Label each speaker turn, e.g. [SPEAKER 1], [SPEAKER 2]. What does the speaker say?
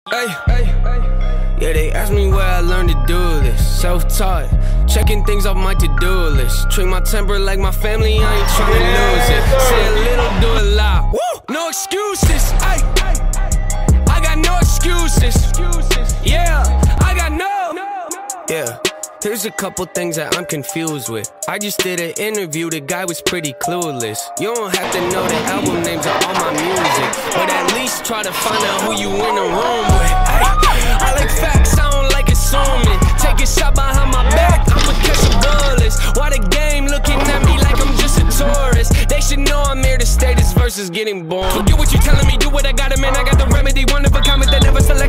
[SPEAKER 1] Hey, yeah, they asked me where I learned to do this. Self-taught, checking things off my to-do list. Treat my temper like my family, I ain't tryna lose it. Say a little, do a lot. Woo! No excuses, ay. I got no excuses. Yeah, I got no. Yeah. Here's a couple things that I'm confused with. I just did an interview, the guy was pretty clueless. You don't have to know the album names of all my music, but at least try to find out who you in the room with. Ay, I like facts, I don't like assuming. Take a shot behind my back, I'ma catch some bullets. Why the game looking at me like I'm just a tourist? They should know I'm here to stay, this verse is getting boring. Forget what you telling me, do what I gotta, man, I got the remedy. One of a comment that never select.